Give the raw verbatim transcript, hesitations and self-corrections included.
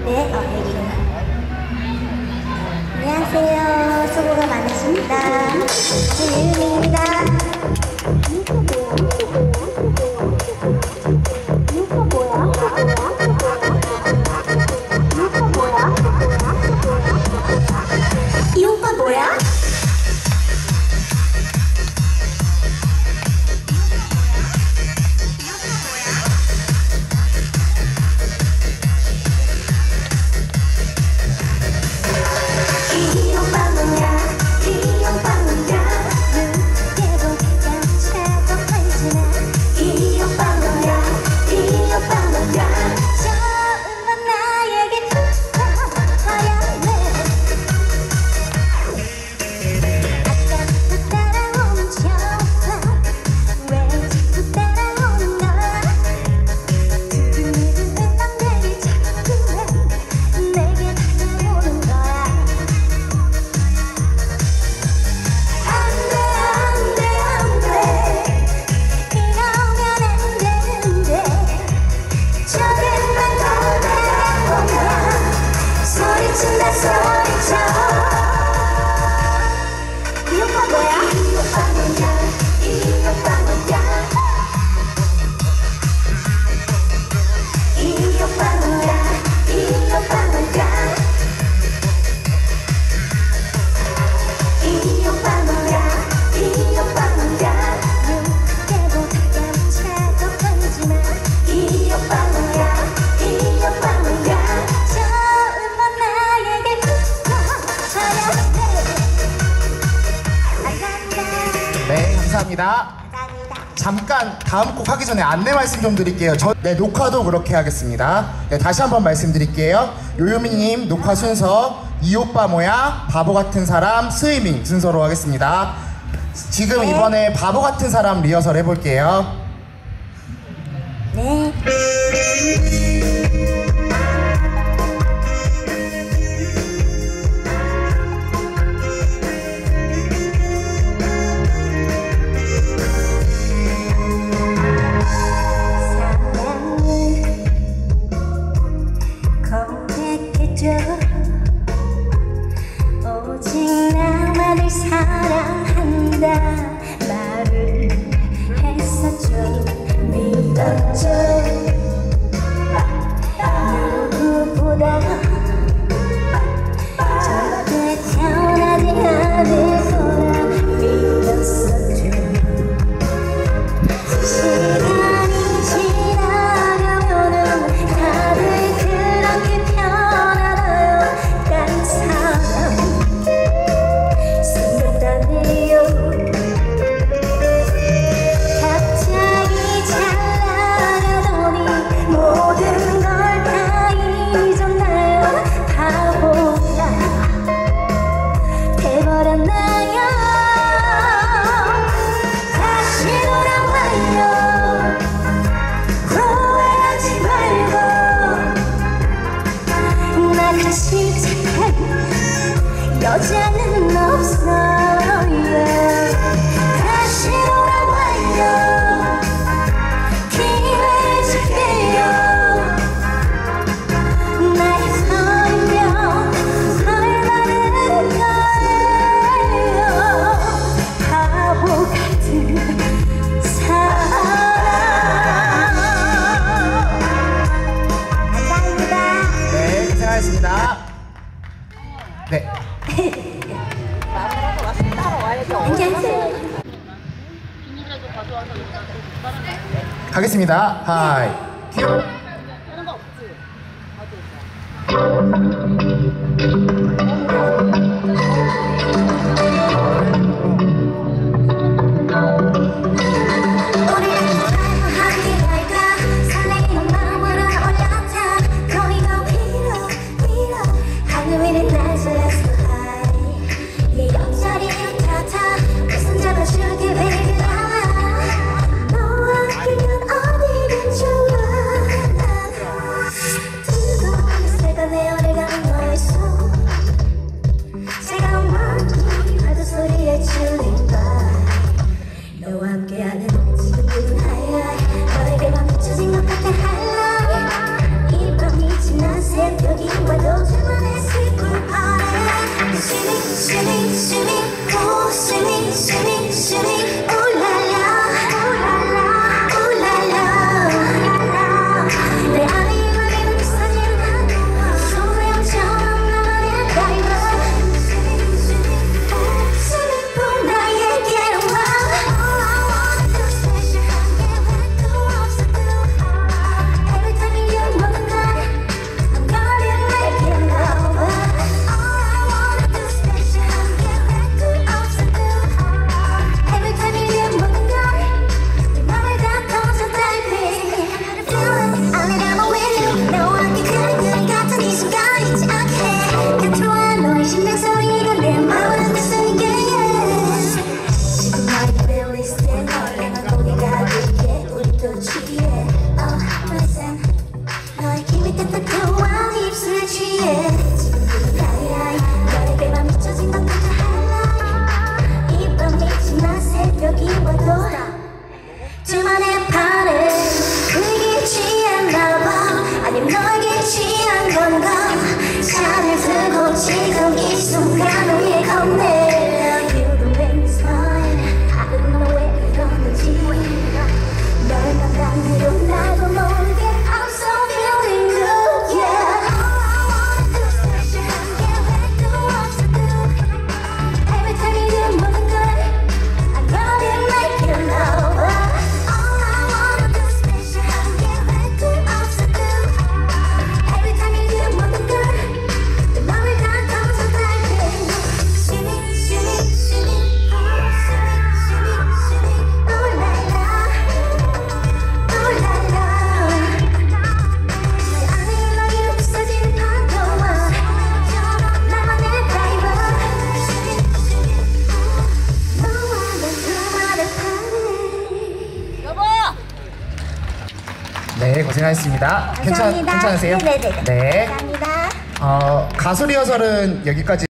네, 어, 여기. 안녕하세요. 수고가 많으십니다. 유유입니다. 이 오빠 뭐야? 감사합니다. 잠깐 다음 곡 하기 전에 안내 말씀 좀 드릴게요. 저, 네, 녹화도 그렇게 하겠습니다. 네, 다시 한번 말씀드릴게요. 요요미님 녹화 순서 이 오빠 뭐야? 바보 같은 사람 스위밍 순서로 하겠습니다. 지금 네. 이번에 바보 같은 사람 리허설 해볼게요. 네. 오직 나만을 사랑한다 말을 했었죠. 믿었죠. 누구보다 절대 태어나지 않을 거라 믿었었죠. 시간이 지나가면은 다들 그렇게 편하나요? 딴 사람 생겼다네요. 갑자기 잘 나가더니 모든 걸 다 잊었나요? 바보가 돼버렸나요? 다시 돌아와요. 후회하지 말고 나같이 착한 여자는 없어요. 다시 돌아와요. 기회를 줄게요. 나의 설명 설마는 거예요. 바보 같은 사람. 감사합니다. 네, 고생하셨습니다. 네. 가겠습니다. 하이 큐. 내 어딜 가는 너의 손 네, 고생하셨습니다. 괜찮, 감사합니다. 괜찮으세요? 네네네. 네. 감사합니다. 어, 가수 리허설은 여기까지